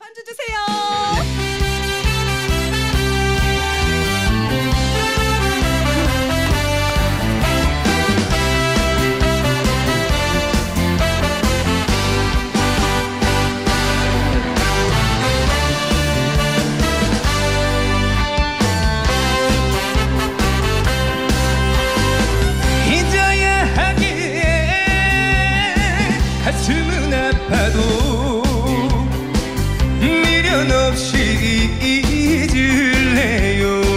앉아주세요. 가슴은 아파도 미련 없이 잊을래요.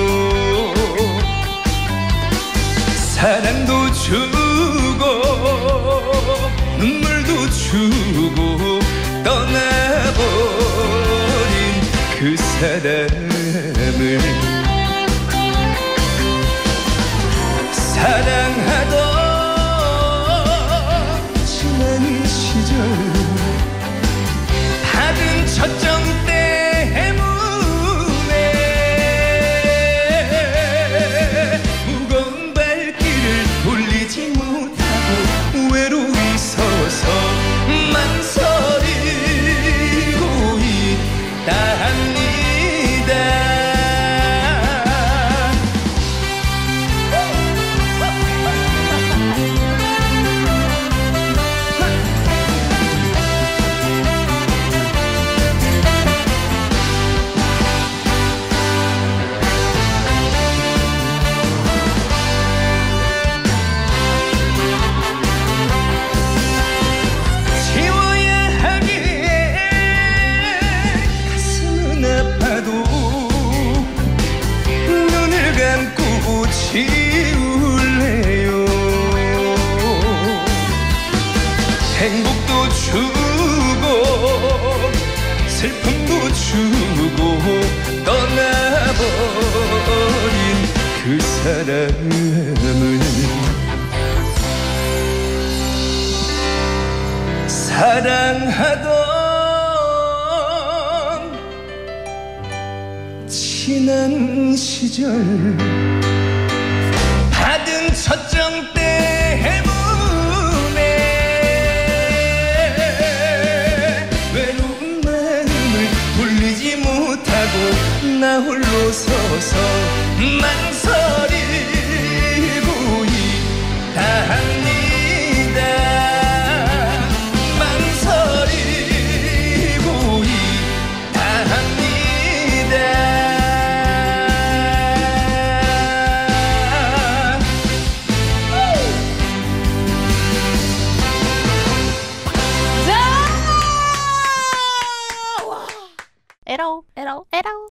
사랑도 주고 눈물도 주고 떠나버린 그 사람을 사랑하던 받은 첫정 때문에 무거운 발길을 돌리지 못하고 외로이 서서 망설이고 있다 합니다. 지울래요. 행복도 주고 슬픔도 주고 떠나버린 그 사람을 사랑하던 지난 시절 받은 첫정 때문에 외로운 마음을 돌리지 못하고 나 홀로 서서 망설이고 있다 합니다. 망설이고 있다 합니다. 에러 에러 에러